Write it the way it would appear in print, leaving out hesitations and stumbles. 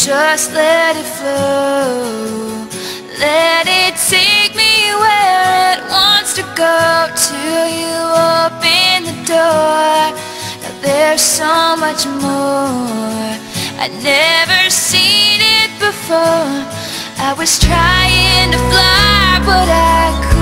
Just let it flow. Let it take me where it wants to go till you open the door. Now there's so much more I'd never seen it before. I was trying to fly, but I couldn't.